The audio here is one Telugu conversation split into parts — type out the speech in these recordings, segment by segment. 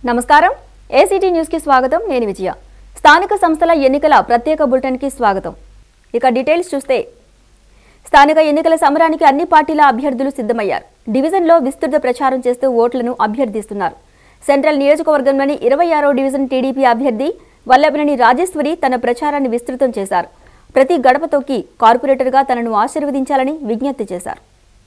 నమస్కారం ఏసీటీ న్యూస్ కి స్వాగతం నేను విజయ స్థానిక సంస్థల ఎన్నికల ప్రత్యేక బులెటిన్ కి స్వాగతం ఇక డీటెయిల్స్ చూస్తే స్థానిక ఎన్నికల సమరానికి అన్ని పార్టీల అభ్యర్థులు సిద్ధమయ్యారు డివిజన్ లో విస్తృత ప్రచారం చేస్తూ ఓట్లను అభ్యర్థిస్తున్నారు సెంట్రల్ నియోజకవర్గంలోని 26వ డివిజన్ టీడీపీ అభ్యర్థి వల్లభనేని రాజేశ్వరి తన ప్రచారాన్ని విస్తృతం చేశారు ప్రతి గడపతోకి కార్పొరేటర్ గా తనను ఆశీర్వదించాలని విజ్ఞప్తి చేశారు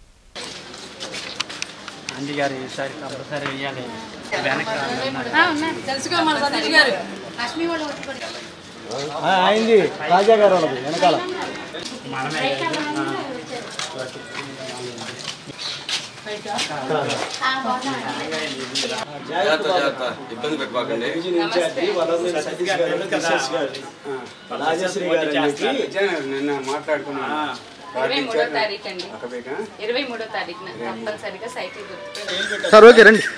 ఇబ్బంది పెట్టకండి నిన్న మాట్లాడుకున్నాను 23వ తారీఖు అండి 23వ తారీఖున తప్పనిసరిగా సైకిల్ గుర్తుపెట్టుకోండి సార్ ఓకే రండి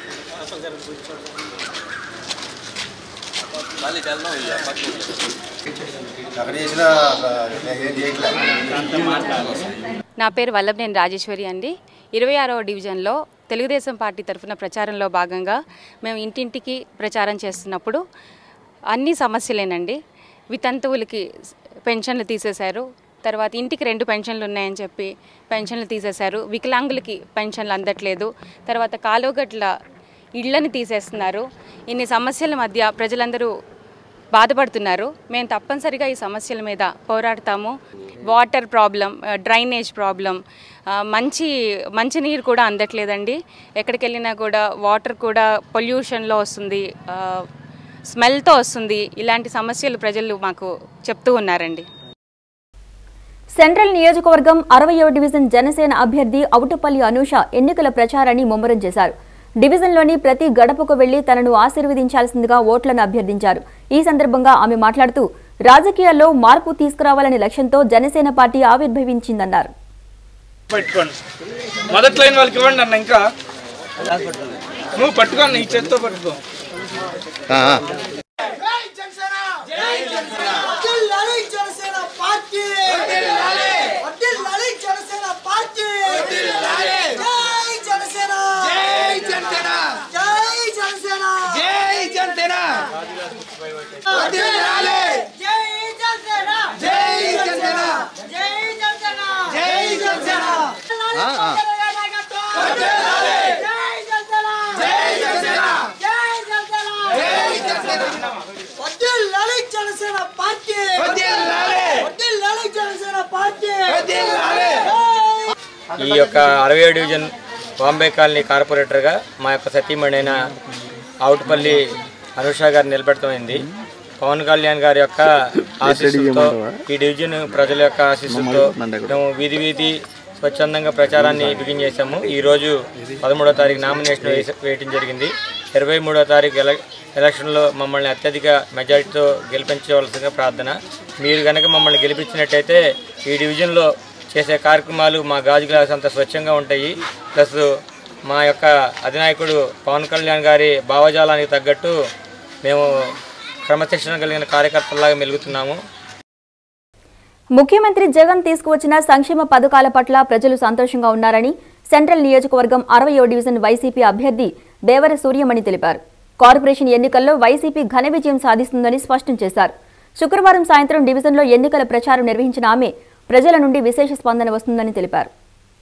నా పేరు వల్లభనేని రాజేశ్వరి అండి 26వ డివిజన్లో తెలుగుదేశం పార్టీ తరఫున ప్రచారంలో భాగంగా మేము ఇంటింటికి ప్రచారం చేస్తున్నప్పుడు అన్ని సమస్యలేనండి వితంతువులకి పెన్షన్లు తీసేశారు తర్వాత ఇంటికి 2 పెన్షన్లు ఉన్నాయని చెప్పి పెన్షన్లు తీసేశారు వికలాంగులకి పెన్షన్లు అందట్లేదు తర్వాత కాలువగట్ల ఇళ్లను తీసేస్తున్నారు ఇన్ని సమస్యల మధ్య ప్రజలందరూ బాధపడుతున్నారు మేము తప్పనిసరిగా ఈ సమస్యల మీద పోరాడతాము వాటర్ ప్రాబ్లం డ్రైనేజ్ ప్రాబ్లం మంచినీరు కూడా అందట్లేదండి ఎక్కడికి వెళ్ళినా కూడా వాటర్ కూడా పొల్యూషన్లో వస్తుంది స్మెల్తో వస్తుంది ఇలాంటి సమస్యలు ప్రజలు మాకు చెప్తూ ఉన్నారండి సెంట్రల్ నియోజకవర్గం 60వ డివిజన్ జనసేన అభ్యర్థి అవుటపల్లి అనూష ఎన్నికల ప్రచారాన్ని ముమ్మరం చేశారు డివిజన్లోని ప్రతి గడపకు వెళ్లి తనను ఆశీర్వదించాల్సిందిగా ఓట్లను అభ్యర్థించారు ఈ సందర్భంగా ఆమె మాట్లాడుతూ రాజకీయాల్లో మార్పు తీసుకురావాలనే లక్ష్యంతో జనసేన పార్టీ ఆవిర్భవించిందన్నారు మొదటి లైన్ వాళ్ళకి ఇవ్వండి అన్న ఇంకా నువ్వు పట్టుకోండి ఈ చేత్తో పట్టుకో ఈ యొక్క 60వ డివిజన్ బాంబే కాలనీ కార్పొరేటర్గా మా యొక్క సతీమణైన అవుటపల్లి అనూష గారు నిలబెడతామైంది పవన్ కళ్యాణ్ గారి యొక్క ఆశీస్సులతో ఈ డివిజన్ ప్రజల యొక్క ఆశీస్సులతో మేము వీధి స్వచ్ఛందంగా ప్రచారాన్ని బిగిన్ చేశాము ఈరోజు 13వ తారీఖు నామినేషన్ వేయటం జరిగింది 23వ తారీఖు ఎలక్షన్లో మమ్మల్ని అత్యధిక మెజారిటీతో గెలిపించవలసిందిగా ప్రార్థన మీరు కనుక మమ్మల్ని గెలిపించినట్టయితే ఈ డివిజన్లో చేసే కార్యక్రమాలు మా గాజు గ్లాస్ అంతా స్వచ్ఛంగా ఉంటాయి ప్లస్ మా యొక్క అధినాయకుడు పవన్ కళ్యాణ్ గారి భావజాలానికి తగ్గట్టు మేము క్రమశిక్షణ కలిగిన కార్యకర్తలాగా మెలుగుతున్నాము ముఖ్యమంత్రి జగన్ తీసుకువచ్చిన సంక్షేమ పథకాల పట్ల ప్రజలు సంతోషంగా ఉన్నారని సెంట్రల్ నియోజకవర్గం 60వ డివిజన్ వైసీపీ అభ్యర్థి దేవర సూర్యమణి తెలిపారు కార్పొరేషన్ ఎన్నికల్లో వైసీపీ ఘన విజయం సాధిస్తుందని స్పష్టం చేశారు శుక్రవారం సాయంత్రం డివిజన్లో ఎన్నికల ప్రచారం నిర్వహించిన ఆమె ప్రజల నుండి విశేష స్పందన వస్తుందని తెలిపారు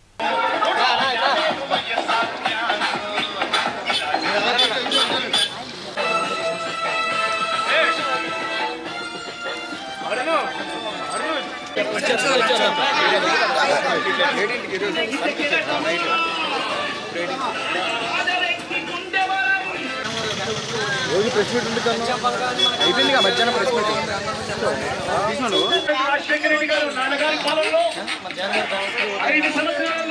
రోజు ప్రెస్ మీట్ ఉంటుంది అయిపోయింది మధ్యాహ్నం ప్రెస్ మీట్ రాజశేఖర రెడ్డి గారు నాన్నగారి కాలంలో 5 సంవత్సరాలు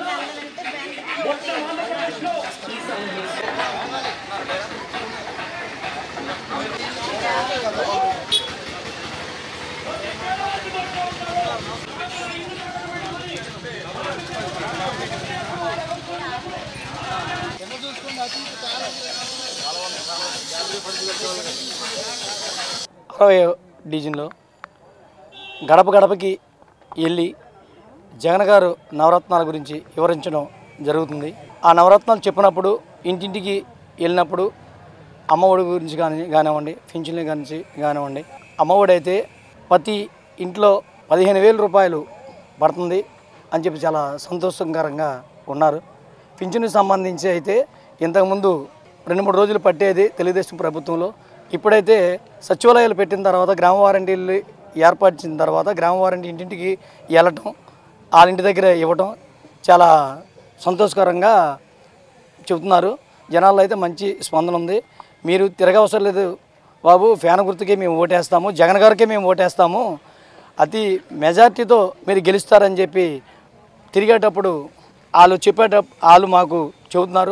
డివిజన్లో గడప గడపకి వెళ్ళి జగన్ గారు నవరత్నాల గురించి వివరించడం జరుగుతుంది. ఆ నవరత్నాలు చెప్పినప్పుడు ఇంటింటికి వెళ్ళినప్పుడు అమ్మఒడి గురించి కానివ్వండి, పింఛన్ల గురించి కానివ్వండి. అమ్మఒడి అయితే ప్రతి ఇంట్లో 15,000 రూపాయలు పడుతుంది అని చెప్పి చాలా సంతోషకరంగా ఉన్నారు. పింఛన్కి సంబంధించి అయితే ఇంతకుముందు 2-3 రోజులు పట్టేది తెలుగుదేశం ప్రభుత్వంలో. ఇప్పుడైతే సచివాలయాలు పెట్టిన తర్వాత గ్రామ వారంటీలు ఏర్పరిచిన తర్వాత గ్రామ వారంటీ ఇంటింటికి వెళ్ళటం, వాళ్ళ ఇంటి దగ్గర ఇవ్వటం చాలా సంతోషకరంగా చెబుతున్నారు. జనాల్లో అయితే మంచి స్పందన ఉంది. మీరు తిరగవసరం లేదు బాబు, ఫ్యాన్ గుర్తుకే మేము ఓటేస్తాము, జగన్ గారికే మేము ఓటేస్తాము, అతి మెజార్టీతో మీరు గెలుస్తారని చెప్పి తిరిగేటప్పుడు వాళ్ళు మాకు చెబుతున్నారు.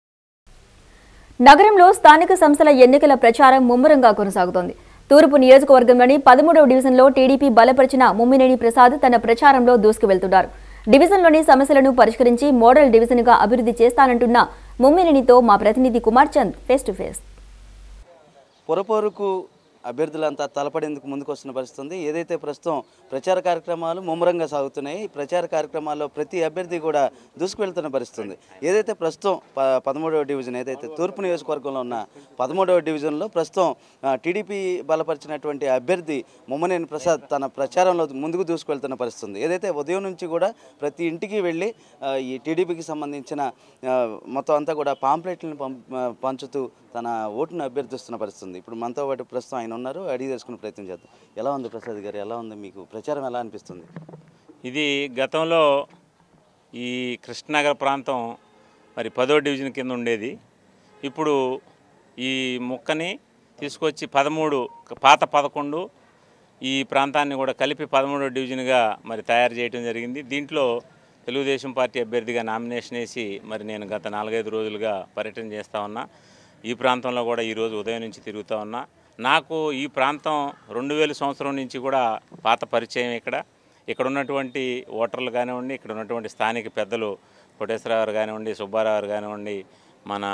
నగరంలో స్థానిక సంస్థల ఎన్నికల ప్రచారం ముమ్మరంగా కొనసాగుతోంది. తూర్పు నియోజకవర్గంలోని 13వ డివిజన్లో టీడీపీ బలపరిచిన ముమ్మినేని ప్రసాద్ తన ప్రచారంలో దూసుకువెళ్తున్నారు. డివిజన్లోని సమస్యలను పరిష్కరించి మోడల్ డివిజన్గా అభివృద్ధి చేస్తానంటున్న ముమ్మినేనితో మా ప్రతినిధి Kumar Chand face to face. పొరపొరకు అభ్యర్థులంతా తలపడేందుకు ముందుకు వస్తున్న పరిస్థితి. ఏదైతే ప్రస్తుతం ప్రచార కార్యక్రమాలు ముమ్మరంగా సాగుతున్నాయి, ప్రచార కార్యక్రమాల్లో ప్రతి అభ్యర్థి కూడా దూసుకువెళ్తున్న పరిస్థితి. ఏదైతే ప్రస్తుతం 13వ డివిజన్, ఏదైతే తూర్పు నియోజకవర్గంలో ఉన్న 13వ డివిజన్లో ప్రస్తుతం టీడీపీ బలపరిచినటువంటి అభ్యర్థి ముమ్మినేని ప్రసాద్ తన ప్రచారంలో ముందుకు దూసుకువెళ్తున్న పరిస్థితి. ఏదైతే ఉదయం నుంచి కూడా ప్రతి ఇంటికి వెళ్ళి ఈ టీడీపీకి సంబంధించిన మొత్తం అంతా కూడా పాంప్లెట్లను పంచుతూ తన ఓటును అభ్యర్థిస్తున్న పరిస్థితి. ఇప్పుడు మనతో పాటు ప్రస్తుతం ఆయన ఉన్నారు, అడిగి తెలుసుకునే ప్రయత్నం చేద్దాం. ఎలా ఉంది ప్రసాద్ గారు, ఎలా ఉంది మీకు ప్రచారం, ఎలా అనిపిస్తుంది? ఇది గతంలో ఈ కృష్ణనగర్ ప్రాంతం మరి 10వ డివిజన్ కింద ఉండేది. ఇప్పుడు ఈ ముక్కని తీసుకొచ్చి 13 పాత 11 ఈ ప్రాంతాన్ని కూడా కలిపి 13వ డివిజన్గా మరి తయారు చేయడం జరిగింది. దీంట్లో తెలుగుదేశం పార్టీ అభ్యర్థిగా నామినేషన్ వేసి మరి నేను గత 4-5 రోజులుగా పర్యటన చేస్తూ ఉన్నా. ఈ ప్రాంతంలో కూడా ఈరోజు ఉదయం నుంచి తిరుగుతూ ఉన్నా. నాకు ఈ ప్రాంతం 2000 సంవత్సరం నుంచి కూడా పాత పరిచయం. ఇక్కడ ఉన్నటువంటి ఓటర్లు కానివ్వండి, ఇక్కడ ఉన్నటువంటి స్థానిక పెద్దలు కోటేశ్వరరావు గారు కానివ్వండి, సుబ్బారావు గారు కానివ్వండి, మన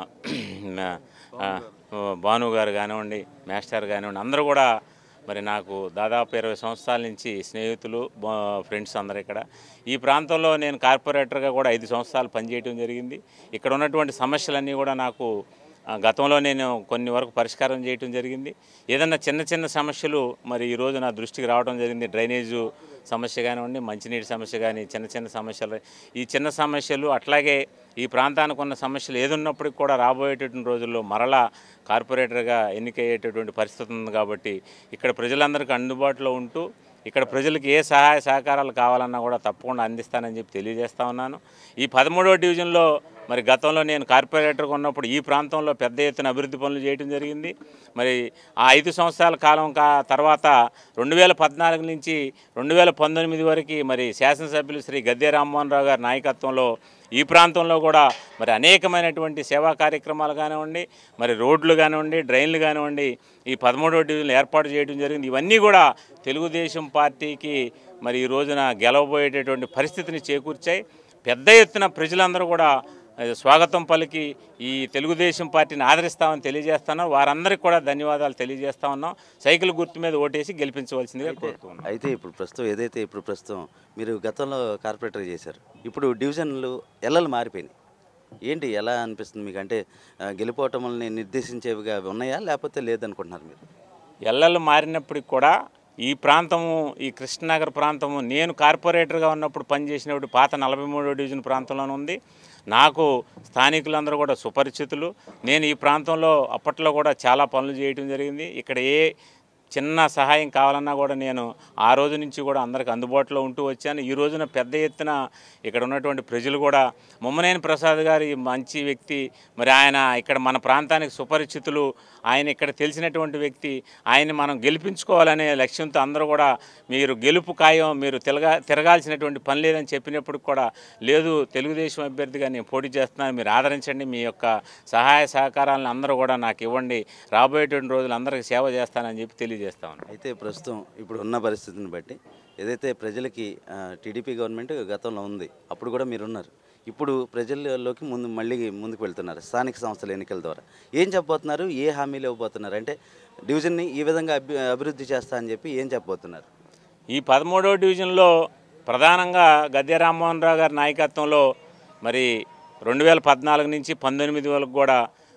భాను గారు కానివ్వండి, మాస్టర్ కానివ్వండి, అందరూ కూడా మరి నాకు దాదాపు 20 సంవత్సరాల నుంచి స్నేహితులు, ఫ్రెండ్స్ అందరూ. ఈ ప్రాంతంలో నేను కార్పొరేటర్గా కూడా 5 సంవత్సరాలు పనిచేయడం జరిగింది. ఇక్కడ ఉన్నటువంటి సమస్యలన్నీ కూడా నాకు గతంలో నేను కొన్ని వరకు పరిష్కారం చేయటం జరిగింది. ఏదన్నా చిన్న చిన్న సమస్యలు మరి ఈరోజు నా దృష్టికి రావడం జరిగింది. డ్రైనేజు సమస్య కానివ్వండి, మంచినీటి సమస్య కానీ, చిన్న చిన్న సమస్యలు, ఈ చిన్న సమస్యలు అట్లాగే ఈ ప్రాంతానికి ఉన్న సమస్యలు ఏదున్నప్పటికి కూడా రాబోయేటటువంటి రోజుల్లో మరలా కార్పొరేటర్గా ఎన్నికయ్యేటటువంటి పరిస్థితి ఉంది. కాబట్టి ఇక్కడ ప్రజలందరికీ అందుబాటులో ఉంటూ ఇక్కడ ప్రజలకు ఏ సహాయ సహకారాలు కావాలన్నా కూడా తప్పకుండా అందిస్తానని చెప్పి తెలియజేస్తా ఉన్నాను. ఈ 13వ డివిజన్లో మరి గతంలో నేను కార్పొరేటర్గా ఉన్నప్పుడు ఈ ప్రాంతంలో పెద్ద ఎత్తున అభివృద్ధి పనులు చేయడం జరిగింది. మరి ఆ 5 సంవత్సరాల కాలం తర్వాత 2014 నుంచి 2019 వరకు మరి శాసనసభ్యులు శ్రీ గద్దె రామ్మోహన్ రావు గారి నాయకత్వంలో ఈ ప్రాంతంలో కూడా మరి అనేకమైనటువంటి సేవా కార్యక్రమాలు కానివ్వండి, మరి రోడ్లు కానివ్వండి, డ్రైన్లు కానివ్వండి ఈ 13వ డివిజన్లో ఏర్పాటు చేయడం జరిగింది. ఇవన్నీ కూడా తెలుగుదేశం పార్టీకి మరి ఈ రోజున గెలవబోయేటటువంటి పరిస్థితిని చేకూర్చాయి. పెద్ద ఎత్తున ప్రజలందరూ కూడా స్వాగతం పలికి ఈ తెలుగుదేశం పార్టీని ఆదరిస్తామని తెలియజేస్తున్నాం. వారందరికీ కూడా ధన్యవాదాలు తెలియజేస్తా ఉన్నాం. సైకిల్ గుర్తు మీద ఓటేసి గెలిపించవలసిందిగా కోరుతున్నాం. అయితే ఇప్పుడు ప్రస్తుతం మీరు గతంలో కార్పొరేటర్ చేశారు, ఇప్పుడు డివిజన్లు ఎల్లలు మారిపోయినాయి. ఏంటి, ఎలా అనిపిస్తుంది మీకు? అంటే గెలిపోవటంని నిర్దేశించేవిగా ఉన్నాయా, లేకపోతే లేదనుకుంటున్నారు మీరు? ఎల్లలు మారినప్పటికి కూడా ఈ ప్రాంతము, ఈ కృష్ణనగర్ ప్రాంతము నేను కార్పొరేటర్గా ఉన్నప్పుడు పనిచేసినప్పుడు పాత 43వ డివిజన్ ప్రాంతంలోనే ఉంది. నాకు స్థానికులందరూ కూడా సుపరిచితులు. నేను ఈ ప్రాంతంలో అప్పట్లో కూడా చాలా పనులు చేయడం జరిగింది. ఇక్కడ ఏ చిన్న సహాయం కావాలన్నా కూడా నేను ఆ రోజు నుంచి కూడా అందరికి అందుబాటులో ఉంటూ వచ్చాను. ఈ రోజున పెద్ద ఎత్తున ఇక్కడ ఉన్నటువంటి ప్రజలు కూడా ముమ్మినేని ప్రసాద్ గారి మంచి వ్యక్తి, మరి ఆయన ఇక్కడ మన ప్రాంతానికి సుపరిచితులు, ఆయన ఇక్కడ తెలిసినటువంటి వ్యక్తి, ఆయన్ని మనం గెలిపించుకోవాలనే లక్ష్యంతో అందరూ కూడా మీరు గెలుపు ఖాయం, మీరు తిరగాల్సినటువంటి పని లేదని చెప్పినప్పుడు కూడా లేదు, తెలుగుదేశం అభ్యర్థిగా నేను పోటీ చేస్తున్నాను, మీరు ఆదరించండి, మీ యొక్క సహాయ సహకారాలను అందరూ కూడా నాకు ఇవ్వండి, రాబోయేటువంటి రోజులు అందరికీ సేవ చేస్తానని చెప్పి తెలియజేస్తాను. అయితే ప్రస్తుతం ఇప్పుడు ఉన్న పరిస్థితిని బట్టి ఏదైతే ప్రజలకి టీడీపీ గవర్నమెంట్ గతంలో ఉంది, అప్పుడు కూడా మీరున్నారు, ఇప్పుడు ప్రజల్లోకి మళ్ళీ ముందుకు వెళ్తున్నారు స్థానిక సంస్థల ఎన్నికల ద్వారా. ఏం చెప్పబోతున్నారు, ఏ హామీలు ఇవ్వబోతున్నారు? అంటే డివిజన్ని ఈ విధంగా అభివృద్ధి చేస్తా అని చెప్పి ఏం చెప్పబోతున్నారు? ఈ 13వ డివిజన్లో ప్రధానంగా గద్దె రామ్మోహన్ రావు గారి నాయకత్వంలో మరి 2014 నుంచి 19 వరకు కూడా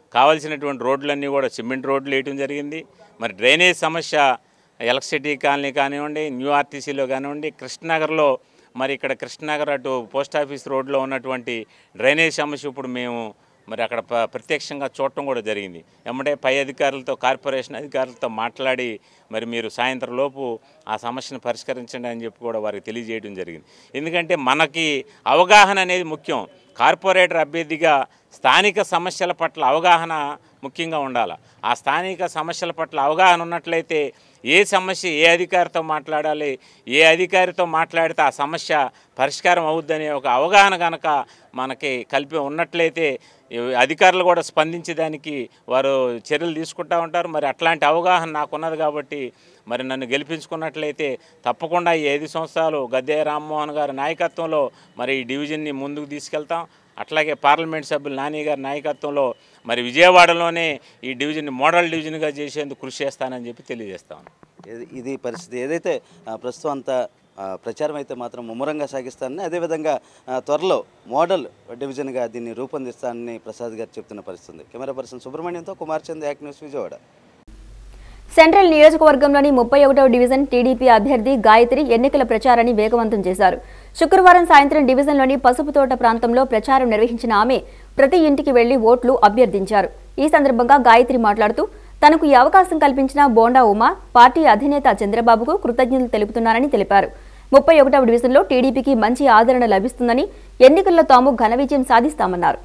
కావాల్సినటువంటి రోడ్లన్నీ కూడా సిమెంట్ రోడ్లు వేయటం జరిగింది. మరి డ్రైనేజ్ సమస్య ఎలక్ట్రిసిటీ కాలనీ కానివ్వండి, న్యూ ఆర్టీసీలో కానివ్వండి, కృష్ణనగర్లో మరి ఇక్కడ కృష్ణనగర్ అటు పోస్ట్ ఆఫీస్ రోడ్లో ఉన్నటువంటి డ్రైనేజ్ సమస్య ఇప్పుడు మేము మరి అక్కడ ప్రత్యక్షంగా చూడటం కూడా జరిగింది. ఎమ్మటే పై అధికారులతో, కార్పొరేషన్ అధికారులతో మాట్లాడి మరి మీరు సాయంత్రం లోపు ఆ సమస్యను పరిష్కరించండి అని చెప్పి కూడా వారికి తెలియజేయడం జరిగింది. ఎందుకంటే మనకి అవగాహన అనేది ముఖ్యం. కార్పొరేటర్ అభ్యర్థిగా స్థానిక సమస్యల పట్ల అవగాహన ముఖ్యంగా ఉండాలి. ఆ స్థానిక సమస్యల పట్ల అవగాహన ఉన్నట్లయితే ఏ సమస్య ఏ అధికారితో మాట్లాడాలి, ఏ అధికారితో మాట్లాడితే ఆ సమస్య పరిష్కారం అవుద్దనే ఒక అవగాహన కనుక మనకి కలిపి ఉన్నట్లయితే అధికారులు కూడా స్పందించేదానికి వారు చర్యలు తీసుకుంటూ ఉంటారు. మరి అట్లాంటి అవగాహన నాకున్నది కాబట్టి మరి నన్ను గెలిపించుకున్నట్లయితే తప్పకుండా ఈ 5 సంవత్సరాలు గద్దె రామ్మోహన్ గారి నాయకత్వంలో మరి ఈ డివిజన్ని ముందుకు తీసుకెళ్తాం. అట్లాగే పార్లమెంట్ సభ్యులు నాని గారి నాయకత్వంలో మరి విజయవాడలోనే ఈ డివిజన్ మోడల్ డివిజన్గా చేసేందుకు కృషి చేస్తానని చెప్పి తెలియజేస్తాను. ఇది పరిస్థితి. ఏదైతే ప్రస్తుతం అంతా ప్రచారం అయితే మాత్రం ముమ్మరంగా సాగిస్తానని, అదేవిధంగా త్వరలో మోడల్ డివిజన్గా దీన్ని రూపొందిస్తానని ప్రసాద్ గారు చెప్తున్న పరిస్థితి. కెమెరా పర్సన్ సుబ్రహ్మణ్యంతో Kumar Chand, act news, Vijayawada. Central నియోజకవర్గంలోని 31వ డివిజన్ టీడీపీ అభ్యర్థి గాయత్రి ఎన్నికల ప్రచారాన్ని వేగవంతం చేశారు. శుక్రవారం సాయంత్రం డివిజన్లోని పసుపుతోట ప్రాంతంలో ప్రచారం నిర్వహించిన ఆమె ప్రతి ఇంటికి వెళ్లి ఓట్లు అభ్యర్థించారు. ఈ సందర్భంగా గాయత్రి మాట్లాడుతూ తనకు ఈ అవకాశం కల్పించిన బోండా ఉమా, పార్టీ అధినేత చంద్రబాబుకు కృతజ్ఞతలు తెలుపుతున్నారని తెలిపారు. 31వ డివిజన్లో టీడీపీకి మంచి ఆదరణ లభిస్తుందని, ఎన్నికల్లో తాము ఘన విజయం సాధిస్తామన్నారు.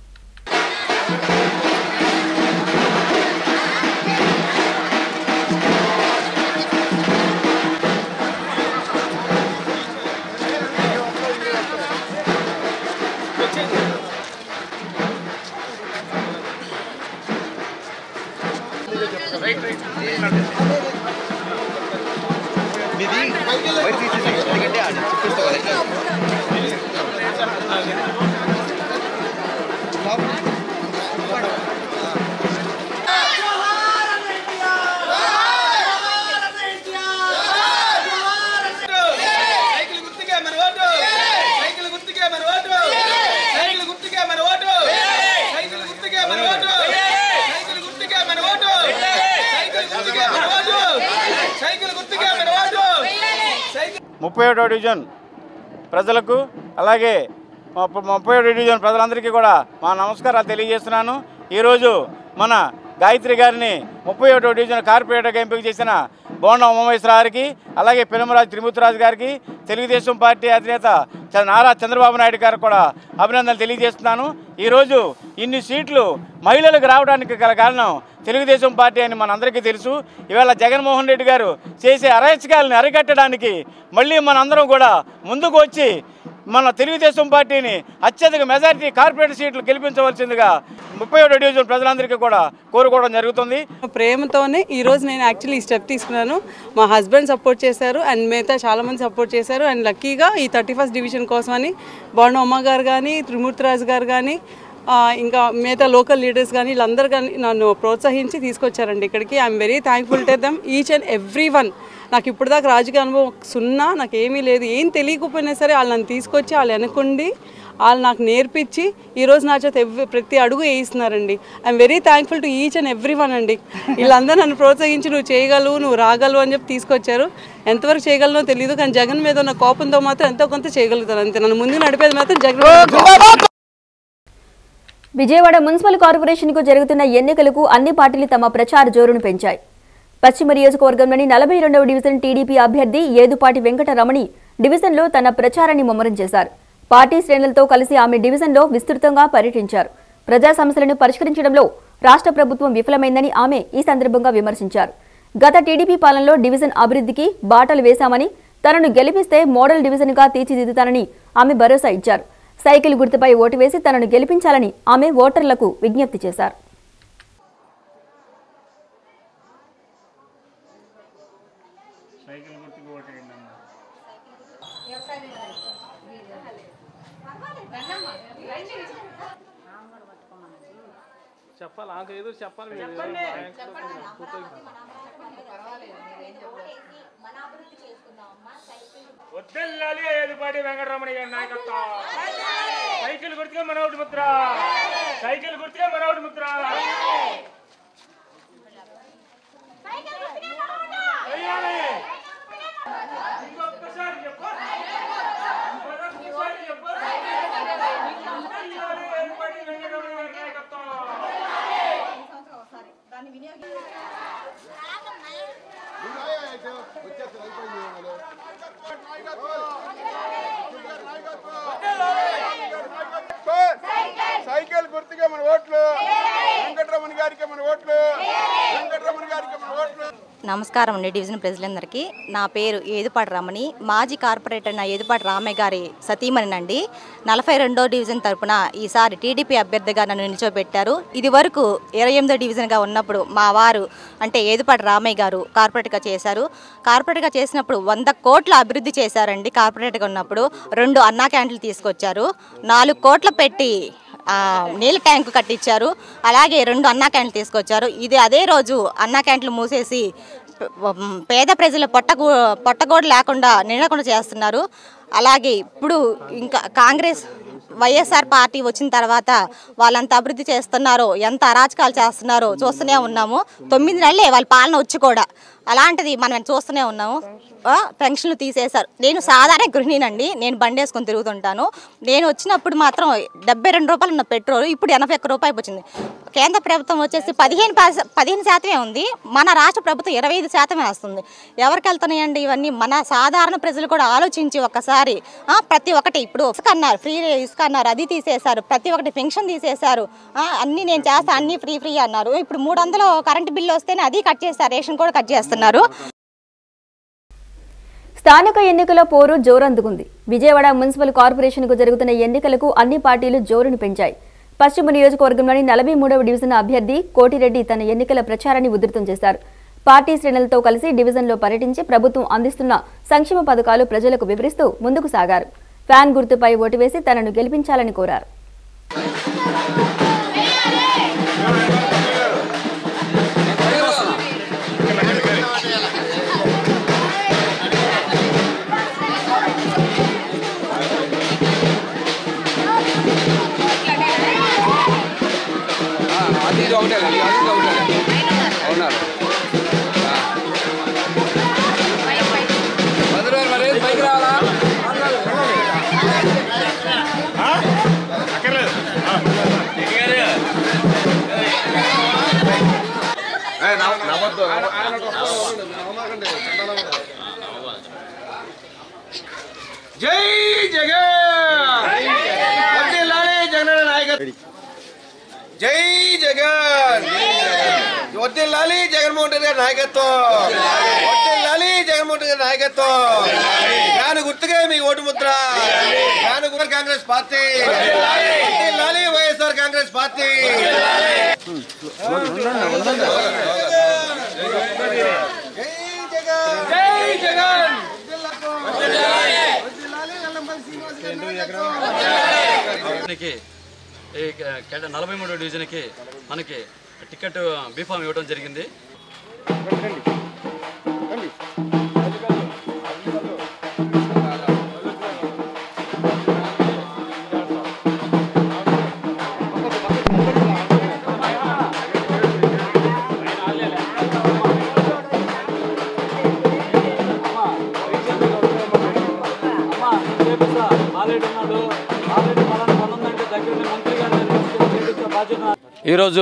ముప్పై ఒకటో డివిజన్ ప్రజలకు అలాగే 31వ డివిజన్ ప్రజలందరికీ కూడా మా నమస్కారాలు తెలియజేస్తున్నాను. ఈరోజు మన గాయత్రి గారిని 31వ డివిజన్ కార్పొరేటర్గా ఎంపిక చేసిన బోండా ఉమామహేశ్వర గారికి, అలాగే పెనుమరాజు త్రిమూర్తిరాజు గారికి, తెలుగుదేశం పార్టీ అధినేత నారా చంద్రబాబు నాయుడు గారికి కూడా అభినందనలు తెలియజేస్తున్నాను. ఈరోజు ఇన్ని సీట్లు మహిళలకు రావడానికి గల కారణం తెలుగుదేశం పార్టీ అని మనందరికీ తెలుసు. ఇవాళ జగన్మోహన్ రెడ్డి గారు చేసే అరాచకాలను అరికట్టడానికి మళ్ళీ మనందరం కూడా ముందుకు వచ్చి మన తెలుగుదేశం పార్టీని అత్యధిక మెజారిటీ కార్పొరేట్ సీట్లు గెలిపించవలసిందిగా 31వ డివిజన్ ప్రజలందరికీ కూడా కోరుకోవడం జరుగుతుంది. ప్రేమతోనే ఈరోజు నేను యాక్చువల్లీ ఈ స్టెప్ తీసుకున్నాను. మా హస్బెండ్ సపోర్ట్ చేశారు అండ్ మిగతా చాలామంది సపోర్ట్ చేశారు. అండ్ లక్కీగా ఈ 31st డివిజన్ కోసమని బోండా ఉమ్మ గారు కానీ, త్రిమూర్తిరాజు గారు కానీ, ఇంకా మిగతా లోకల్ లీడర్స్ కానీ వీళ్ళందరూ కానీ నన్ను ప్రోత్సహించి తీసుకొచ్చారండి ఇక్కడికి. I'm very thankful to them, each and every one. నాకు ఇప్పుడు దాకా రాజకీయ అనుభవం సున్నా, నాకు ఏమీ లేదు. ఏం తెలియకపోయినా సరే వాళ్ళు నన్ను తీసుకొచ్చి వాళ్ళు వెనకుండి వాళ్ళు నాకు నేర్పించి ఈరోజు నా చేత ప్రతి అడుగు వేయిస్తున్నారండి. I'm very thankful to each and every one అండి. వీళ్ళందరూ నన్ను ప్రోత్సహించి నువ్వు చేయగలవు, నువ్వు రాగలవు అని చెప్పి తీసుకొచ్చారు. ఎంతవరకు చేయగలనో తెలియదు, కానీ జగన్ మీద ఉన్న కోపంతో మాత్రం ఎంతో కొంత చేయగలుగుతాను అంతే. నన్ను ముందు నడిపేది మాత్రం జగన్. విజయవాడ మున్సిపల్ కార్పొరేషన్కు జరుగుతున్న ఎన్నికలకు అన్ని పార్టీలు తమ ప్రచార జోరును పెంచాయి. పశ్చిమ నియోజకవర్గంలోని 42వ డివిజన్ టీడీపీ అభ్యర్థి ఏదుపాటి వెంకటరమణి డివిజన్లో తన ప్రచారాన్ని ముమ్మరం చేశారు. పార్టీ శ్రేణులతో కలిసి ఆమె డివిజన్లో విస్తృతంగా పర్యటించారు. ప్రజా సమస్యలను పరిష్కరించడంలో రాష్ట్ర ప్రభుత్వం విఫలమైందని ఆమె ఈ సందర్భంగా విమర్శించారు. గత టీడీపీ పాలనలో డివిజన్ అభివృద్ధికి బాటలు వేశామని, తనను గెలిపిస్తే మోడల్ డివిజన్గా తీర్చిదిద్దుతానని ఆమె భరోసా ఇచ్చారు. సైకిల్ గుర్తుపై ఓటు వేసి తనను గెలిపించాలని ఆమె ఓటర్లకు విజ్ఞప్తి చేశారు. చెప్పాలి, ఏదో చెప్పాలి. వద్దెల్లాలి ఏదుపాటి వెంకటరమణి గారి నాయకత్వం. సైకిల్ గుర్తుగా మనోడి ముద్ర, సైకిల్ గుర్తుగా మనోడి ముద్ర. ఇంకొకసారి చెప్పు, ఇంకొకసారి చెప్పు. సైకిల్ గుర్తుగా మన ఓట్లు, వెంకటరమణ గారికి మన ఓట్లు, వెంకటరమణ గారికి మన ఓట్లు. నమస్కారం అండి డివిజన్ ప్రజలందరికీ. నా పేరు ఏదుపాటి రమణి, మాజీ కార్పొరేటర్ నా ఏదుపాటి రామయ్య గారి సతీమణినండి. 42వ డివిజన్ తరపున ఈసారి టీడీపీ అభ్యర్థిగా నన్ను నిల్చోబెట్టారు. ఇది వరకు 28వ డివిజన్గా ఉన్నప్పుడు మా వారు అంటే ఏదుపాటి రామయ్య గారు కార్పొరేటర్గా చేశారు. కార్పొరేటర్గా చేసినప్పుడు 100 కోట్ల అభివృద్ధి చేశారండి. కార్పొరేటర్గా ఉన్నప్పుడు 2 అన్నా క్యాంటీన్లు తీసుకొచ్చారు, 4 కోట్ల పెట్టి నీళ్ళ ట్యాంకు కట్టించారు, అలాగే 2 అన్నా క్యాంటీన్లు తీసుకొచ్చారు. ఇది అదే రోజు అన్నా క్యాంటీన్లు మూసేసి పేద ప్రజల పొట్టగోడు లేకుండా నిండకుండా చేస్తున్నారు. అలాగే ఇప్పుడు ఇంకా కాంగ్రెస్ వైఎస్ఆర్ పార్టీ వచ్చిన తర్వాత వాళ్ళంత అభివృద్ధి చేస్తున్నారో, ఎంత అరాచకాలు చేస్తున్నారో చూస్తూనే ఉన్నాము. 9 నెలలే వాళ్ళ పాలన వచ్చి కూడా అలాంటిది మనం చూస్తూనే ఉన్నాము. పెన్షన్లు తీసేశారు. నేను సాధారణ గృహిణినండి, నేను బండి వేసుకొని తిరుగుతుంటాను. నేను వచ్చినప్పుడు మాత్రం 72 రూపాయలు ఉన్న పెట్రోల్ ఇప్పుడు 81 రూపాయలు వచ్చింది. కేంద్ర ప్రభుత్వం వచ్చేసి 15% ఉంది, మన రాష్ట్ర ప్రభుత్వం 25% వేస్తుంది. ఎవరికి వెళ్తున్నాయండి ఇవన్నీ? మన సాధారణ ప్రజలు కూడా ఆలోచించి ఒక్కసారి ప్రతి ఒక్కటి ఇప్పుడు ఇసుక అన్నారు, ఫ్రీ ఇసుక అన్నారు, అది తీసేశారు. ప్రతి ఒక్కటి పెన్షన్ తీసేశారు. అన్నీ నేను చేస్తా, అన్నీ ఫ్రీ అన్నారు. ఇప్పుడు 300 కరెంటు బిల్లు వస్తేనే అది కట్ చేస్తారు, రేషన్ కూడా కట్ చేస్తున్నారు. స్థానిక ఎన్నికల పోరు జోరందుకుంది. విజయవాడ మున్సిపల్ కార్పొరేషన్కు జరుగుతున్న ఎన్నికలకు అన్ని పార్టీలు జోరును పెంచాయి. పశ్చిమ నియోజకవర్గంలోని 43వ డివిజన్ అభ్యర్థి కోటిరెడ్డి తన ఎన్నికల ప్రచారాన్ని ఉధృతం చేశారు. పార్టీ శ్రేణులతో కలిసి డివిజన్లో పర్యటించి ప్రభుత్వం అందిస్తున్న సంక్షేమ పథకాలు ప్రజలకు వివరిస్తూ ముందుకు సాగారు. ఫ్యాన్ గుర్తుపై ఓటు వేసి తనను గెలిపించాలని కోరారు. జై జగన్, జగన్ నాయకత్వం. జై జగన్, వర్ధిల్లాలి జగన్మోహన్ రెడ్డి గారి నాయకత్వం, వర్ధిల్లాలి జగన్మోహన్ రెడ్డి గారి నాయకత్వం. ఫ్యాన్ గుర్తుగా మీ ఓటు ముద్ర, ఫ్యాన్ గుర్తు కాంగ్రెస్ పార్టీ, వర్ధిల్లాలి వైఎస్ఆర్ కాంగ్రెస్ పార్టీ. జై జగన్. ఈ 43వ డివిజన్కి మనకి టికెట్ బీఫామ్ ఇవ్వడం జరిగింది. ఈరోజు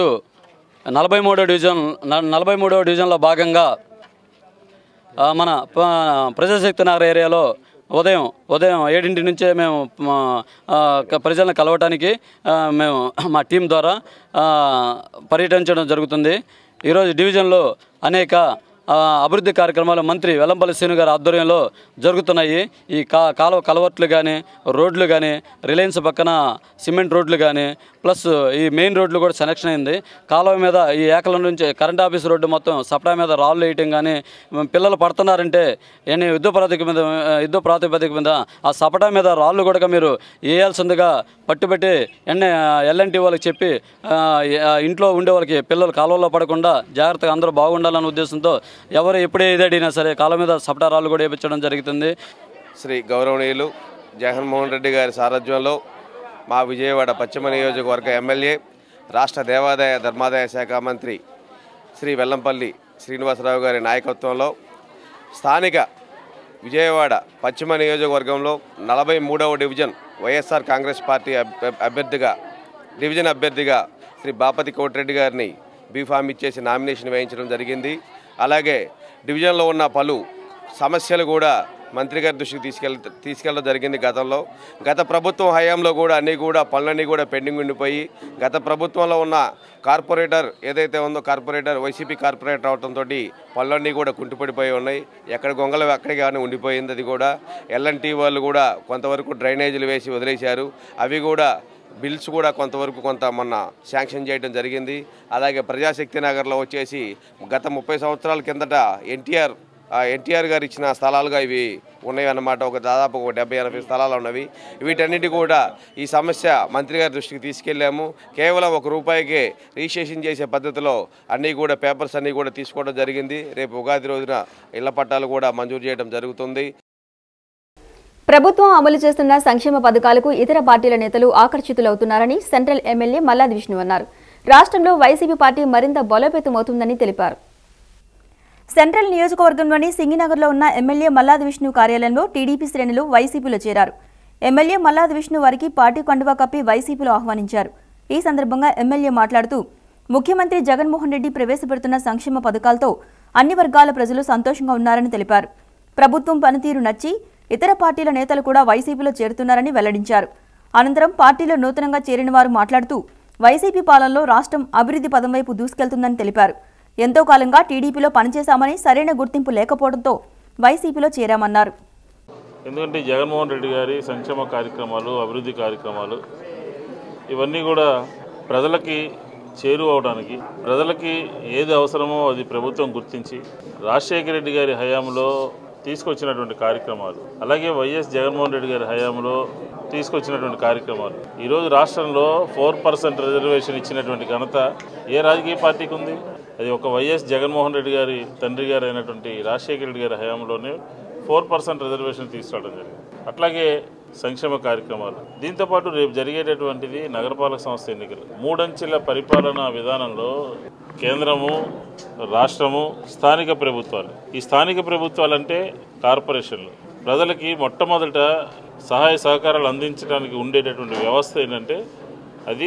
43వ డివిజన్లో భాగంగా మన ప్రజాశక్తి నగర్ ఏరియాలో ఉదయం 7 నుంచే మేము ప్రజలను కలవటానికి మేము మా టీం ద్వారా పర్యటించడం జరుగుతుంది. ఈరోజు డివిజన్లో అనేక అభివృద్ధి కార్యక్రమాలు మంత్రి వెల్లంపల్లి శ్రీను గారి ఆధ్వర్యంలో జరుగుతున్నాయి. ఈ కాలువ కలవట్లు కానీ, రోడ్లు కానీ, రిలయన్స్ పక్కన సిమెంట్ రోడ్లు కానీ, ప్లస్ ఈ మెయిన్ రోడ్లు కూడా సెలక్షన్ అయింది. కాలువ మీద ఈ ఏకల నుంచి కరెంట్ ఆఫీస్ రోడ్డు మొత్తం సప్టా మీద రాళ్ళు వేయటం కానీ, పిల్లలు పడుతున్నారంటే యుద్ధ ప్రాతిపదిక మీద ఆ సపటా మీద రాళ్ళు కూడా మీరు వేయాల్సిందిగా పట్టుబెట్టి ఎల్ఎన్టీ వాళ్ళకి చెప్పి ఇంట్లో ఉండే వాళ్ళకి పిల్లలు కాలువలో పడకుండా జాగ్రత్తగా అందరూ బాగుండాలనే ఉద్దేశంతో ఎవరు ఎప్పుడే ఏదడినా సరే కాలువ మీద సపటా రాళ్ళు కూడా వేయించడం జరుగుతుంది. శ్రీ గౌరవనీయులు జగన్మోహన్ రెడ్డి గారి సారథ్యంలో మా విజయవాడ పశ్చిమ నియోజకవర్గ ఎమ్మెల్యే రాష్ట్ర దేవాదాయ ధర్మాదాయ శాఖ మంత్రి శ్రీ వెల్లంపల్లి శ్రీనివాసరావు గారి నాయకత్వంలో స్థానిక విజయవాడ పశ్చిమ నియోజకవర్గంలో 43వ division YSR Congress party division అభ్యర్థిగా శ్రీ బాపతి కోటిరెడ్డి గారిని బీఫామ్ ఇచ్చేసి నామినేషన్ వేయించడం జరిగింది. అలాగే డివిజన్లో ఉన్న పలు సమస్యలు కూడా మంత్రి గారి దృష్టికి తీసుకెళ్ళడం జరిగింది. గత ప్రభుత్వం హయాంలో కూడా పనులన్నీ కూడా పెండింగ్ ఉండిపోయి గత ప్రభుత్వంలో ఉన్న కార్పొరేటర్ ఏదైతే ఉందో వైసీపీ కార్పొరేటర్ అవడంతో పనులన్నీ కూడా కుంటుపడిపోయి ఉన్నాయి. ఎక్కడ గొంగలు అక్కడికి కానీ ఉండిపోయింది. అది కూడా ఎల్ఎన్టీ వాళ్ళు కూడా కొంతవరకు డ్రైనేజీలు వేసి వదిలేశారు. అవి కూడా బిల్స్ కూడా కొంత మొన్న శాంక్షన్ చేయడం జరిగింది. అలాగే ప్రజాశక్తి నగర్లో వచ్చేసి గత 30 సంవత్సరాల కిందట ఎన్టీఆర్ గారు ఇచ్చిన స్థలాలుగా ఇవి ఉన్నాయి అన్నమాట. దాదాపు 70-80 స్థలాలు ఉన్నవి. వీటన్నిటి కూడా ఈ సమస్య మంత్రి గారి దృష్టికి తీసుకెళ్ళాము. కేవలం ₹1 రిజిస్ట్రేషన్ చేసే పద్ధతిలో పేపర్స్ అన్నీ కూడా తీసుకోవడం జరిగింది. రేపు ఉగాది రోజున ఇళ్ల పట్టాలు కూడా మంజూరు చేయడం జరుగుతుంది. ప్రభుత్వం అమలు చేస్తున్న సంక్షేమ పథకాలకు ఇతర పార్టీల నేతలు ఆకర్షితులవుతున్నారని సెంట్రల్ ఎమ్మెల్యే మల్లాది విష్ణు అన్నారు. రాష్ట్రంలో వైసీపీ పార్టీ మరింత బలోపేతమవుతుందని తెలిపారు. సెంట్రల్ నియోజకవర్గంలోని సింగినగర్లో ఉన్న ఎమ్మెల్యే మల్లాది విష్ణు కార్యాలయంలో టీడీపీ శ్రేణులు వైసీపీలో చేరారు. ఎమ్మెల్యే మల్లాది విష్ణు వారికి పార్టీ కండువా కప్పి వైసీపీలో ఆహ్వానించారు. ఈ సందర్భంగా ఎమ్మెల్యే మాట్లాడుతూ ముఖ్యమంత్రి జగన్మోహన్ రెడ్డి ప్రవేశపెడుతున్న సంక్షేమ పథకాలతో అన్ని వర్గాల ప్రజలు సంతోషంగా ఉన్నారని తెలిపారు. ప్రభుత్వం పనితీరు నచ్చి ఇతర పార్టీల నేతలు కూడా వైసీపీలో చేరుతున్నారని వెల్లడించారు. అనంతరం పార్టీలో నూతనంగా చేరిన వారు మాట్లాడుతూ వైసీపీ పాలనలో రాష్ట్రం అభివృద్ధి పదం వైపు దూసుకెళ్తుందని తెలిపారు. ఎంతో కాలంగా టీడీపీలో పనిచేశామని సరైన గుర్తింపు లేకపోవడంతో వైసీపీలో చేరామన్నారు. ఎందుకంటే జగన్మోహన్ రెడ్డి గారి సంక్షేమ కార్యక్రమాలు, అభివృద్ధి కార్యక్రమాలు ఇవన్నీ కూడా ప్రజలకి చేరువవడానికి, ప్రజలకి ఏది అవసరమో అది ప్రభుత్వం గుర్తించి రాజశేఖర రెడ్డి గారి హయాంలో తీసుకొచ్చినటువంటి కార్యక్రమాలు, అలాగే వైఎస్ జగన్మోహన్ రెడ్డి గారి హయాంలో తీసుకొచ్చినటువంటి కార్యక్రమాలు. ఈరోజు రాష్ట్రంలో 4% రిజర్వేషన్ ఇచ్చినటువంటి ఘనత ఏ రాజకీయ పార్టీకి ఉంది? అది ఒక వైఎస్ జగన్మోహన్ రెడ్డి గారి తండ్రి గారు అయినటువంటి రాజశేఖర రెడ్డి గారి హయాంలోనే 4% రిజర్వేషన్ తీసుకురావడం జరిగింది. అట్లాగే సంక్షేమ కార్యక్రమాలు. దీంతోపాటు రేపు జరిగేటటువంటిది నగరపాలక సంస్థ ఎన్నికలు. 3 అంచెల పరిపాలనా విధానంలో కేంద్రము, రాష్ట్రము, స్థానిక ప్రభుత్వాలు. ఈ స్థానిక ప్రభుత్వాలంటే కార్పొరేషన్లు. ప్రజలకి మొట్టమొదట సహాయ సహకారాలు అందించడానికి ఉండేటటువంటి వ్యవస్థ ఏంటంటే అది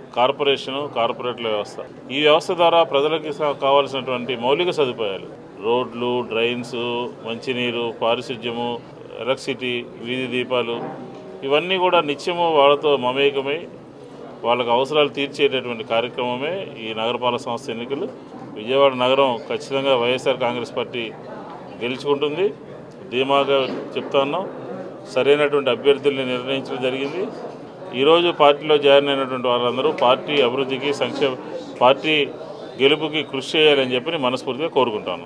కార్పొరేటర్ల వ్యవస్థ. ఈ వ్యవస్థ ద్వారా ప్రజలకి కావాల్సినటువంటి మౌలిక సదుపాయాలు, రోడ్లు, డ్రైన్స్, మంచినీరు, పారిశుధ్యము, ఎలక్ట్రిసిటీ, వీధి దీపాలు ఇవన్నీ కూడా నిత్యము వాళ్ళతో మమేకమై వాళ్ళకు అవసరాలు తీర్చేటటువంటి కార్యక్రమమే ఈ నగరపాలక సంస్థ ఎన్నికలు. విజయవాడ నగరం ఖచ్చితంగా వైఎస్ఆర్ కాంగ్రెస్ పార్టీ గెలుచుకుంటుంది. ధీమాగా చెప్తా ఉన్నాం. సరైనటువంటి అభ్యర్థుల్ని నిర్ణయించడం జరిగింది. ఈరోజు పార్టీలో జాయిన్ అయినటువంటి వాళ్ళందరూ పార్టీ అభివృద్ధికి, పార్టీ గెలుపుకి కృషి చేయాలని చెప్పి మనస్ఫూర్తిగా కోరుకుంటాను.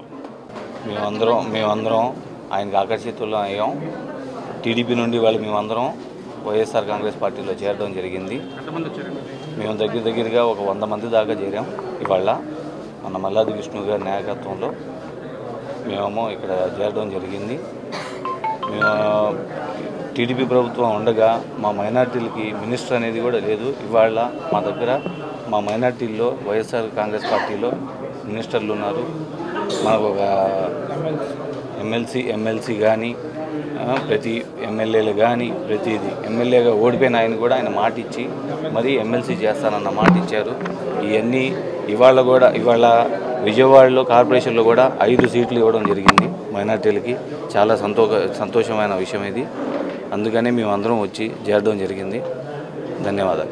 మేమందరం ఆయనకు ఆకర్షితులు అయ్యాం. టీడీపీ నుండి వాళ్ళు మేమందరం వైఎస్ఆర్ కాంగ్రెస్ పార్టీలో చేరడం జరిగింది. మేము దగ్గరగా ఒక 100 మంది దాకా చేరాం. ఇవాళ మన మల్లాది విష్ణు గారి నాయకత్వంలో మేము ఇక్కడ చేరడం జరిగింది. మేము టీడీపీ ప్రభుత్వం ఉండగా మా మైనార్టీలకి మినిస్టర్ అనేది కూడా లేదు. ఇవాళ మా దగ్గర మా మైనార్టీల్లో వైఎస్ఆర్ కాంగ్రెస్ పార్టీలో మినిస్టర్లు ఉన్నారు. మనకు ఒక ఎమ్మెల్సీ కానీ ప్రతి ఎమ్మెల్యేలు కానీ ప్రతిదీ ఎమ్మెల్యేగా ఓడిపోయిన ఆయన కూడా ఆయన మాట ఇచ్చి మరి ఎమ్మెల్సీ చేస్తానన్న మాట ఇచ్చారు. ఇవన్నీ ఇవాళ విజయవాడలో కార్పొరేషన్లో కూడా 5 సీట్లు ఇవ్వడం జరిగింది మైనార్టీలకి. చాలా సంతోషమైన విషయం ఇది. అందుకనే మేము అందరం వచ్చి చేరడం జరిగింది. ధన్యవాదాలు.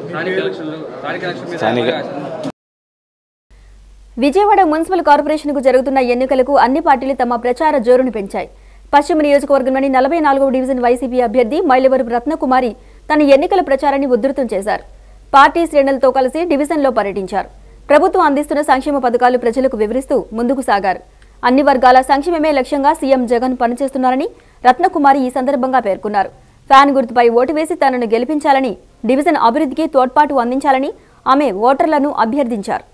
విజయవాడ మున్సిపల్ కార్పొరేషన్కు జరుగుతున్న ఎన్నికలకు అన్ని పార్టీలు తమ ప్రచార జోరును పెంచాయి. పశ్చిమ నియోజకవర్గంలోని 44వ డివిజన్ వైసీపీ అభ్యర్థి మైలవరపు రత్నకుమారి తన ఎన్నికల ప్రచారాన్ని ఉధృతం చేశారు. పార్టీ శ్రేణులతో కలిసి డివిజన్లో పర్యటించారు. ప్రభుత్వం అందిస్తున్న సంక్షేమ పథకాలు ప్రజలకు వివరిస్తూ ముందుకు సాగారు. అన్ని వర్గాల సంక్షేమమే లక్ష్యంగా సీఎం జగన్ పనిచేస్తున్నారని రత్నకుమారి ఈ సందర్భంగా పేర్కొన్నారు. ఫ్యాన్ గుర్తుపై ఓటు వేసి తనను గెలిపించాలని, డివిజన్ అభివృద్ధికి తోడ్పాటు అందించాలని ఆమె ఓటర్లను అభ్యర్థించారు.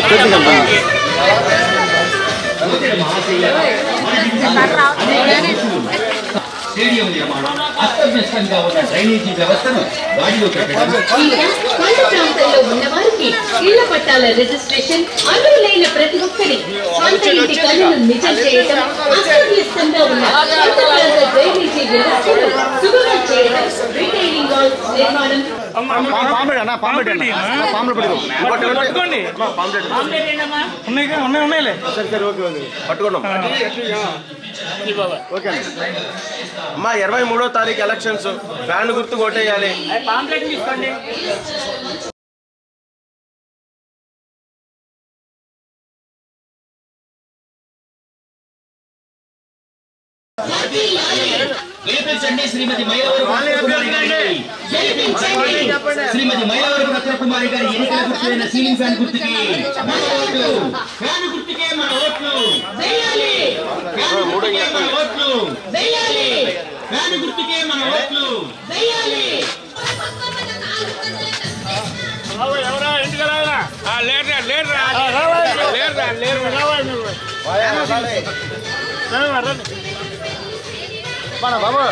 స్టేడియం నిర్మాణం, అస్తవ్యస్తంగా ఉన్న డ్రైనేజీ వ్యవస్థను గాడిలో పెట్టడం, కొండ ప్రాంతాల్లో ఉన్న వారికి ఇళ్ల పట్టాల రిజిస్ట్రేషన్, అర్హులైన ప్రతి ఒక్కరి స్వంత ఇంటి కళను నిజం చేయడం, అస్తవ్యస్తంగా ఉన్న కొండ ప్రాంత డ్రైనేజీ వ్యవస్థను సుగమం చేయడం, రిటైనింగ్ వాల్స్ నిర్మాణం. అమ్మా 23వ తారీఖు ఎలక్షన్స్, ఫ్యాన్ గుర్తు కొట్టేయాలి. శ్రీమతి మైలవరపు రత్నకుమారి గారి ఎన్నికల గుర్తైన సీలింగ్ ఫ్యాన్ గుర్తుకి మన ఓట్లు, ఫ్యాన్ గుర్తుకే మన ఓట్లు వేయాలి, ఫ్యాన్ గుర్తుకే మన ఓట్లు వేయాలి, ఫ్యాన్ గుర్తుకే మన ఓట్లు వేయాలి. ఎవరా ఇంటికి రారా? బాబు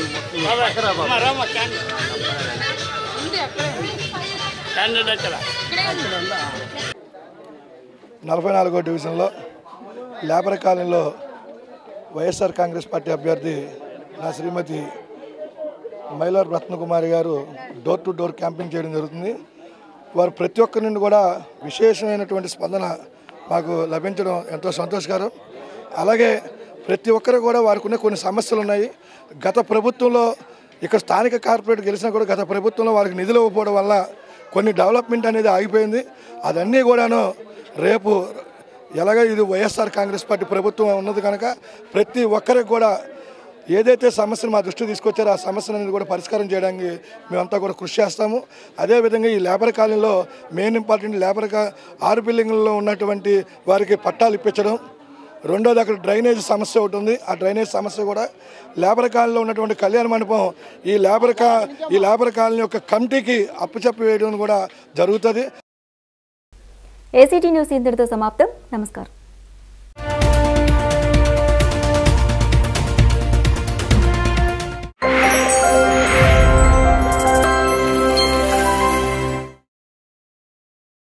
44వ డివిజన్లో లేబర్ కాలనీలో వైఎస్ఆర్ కాంగ్రెస్ పార్టీ అభ్యర్థి నా శ్రీమతి మైలవరపు రత్నకుమారి గారు డోర్ టు డోర్ క్యాంపింగ్ చేయడం జరుగుతుంది. వారు ప్రతి ఒక్కరి నుండి కూడా విశేషమైనటువంటి స్పందన మాకు లభించడం ఎంతో సంతోషకరం. అలాగే ప్రతి ఒక్కరు కూడా వారికి ఉన్న కొన్ని సమస్యలు ఉన్నాయి. గత ప్రభుత్వంలో ఇక్కడ స్థానిక కార్పొరేట్ గెలిచినా కూడా గత ప్రభుత్వంలో వారికి నిధులు ఇవ్వకపోవడం వల్ల కొన్ని డెవలప్మెంట్ అనేది ఆగిపోయింది. అదన్నీ కూడాను రేపు ఎలాగ ఇది వైఎస్ఆర్ కాంగ్రెస్ పార్టీ ప్రభుత్వం ఉన్నది కనుక ప్రతి ఒక్కరికి కూడా ఏదైతే సమస్యను మా దృష్టికి తీసుకొచ్చారో ఆ సమస్యను అనేది కూడా పరిష్కారం చేయడానికి మేమంతా కూడా కృషి చేస్తాము. అదేవిధంగా ఈ లేబర్ కాలనీలో మెయిన్ ఇంపార్టెంట్ లేబర్ 6 బిల్డింగ్లలో ఉన్నటువంటి వారికి పట్టాలు ఇప్పించడం. రెండోది అక్కడ డ్రైనేజ్ సమస్య ఒకటి ఉంది. ఆ డ్రైనేజ్ సమస్య కూడా లేబర్ కాలనీలో ఉన్నటువంటి కళ్యాణ మండపం ఈ లేబర్ కాలనీ యొక్క కమిటీకి అప్పచెప్పి వేయడం కూడా జరుగుతుంది. ఏసీటీ న్యూస్ ఇంతటితో సమాప్తం. నమస్కారం.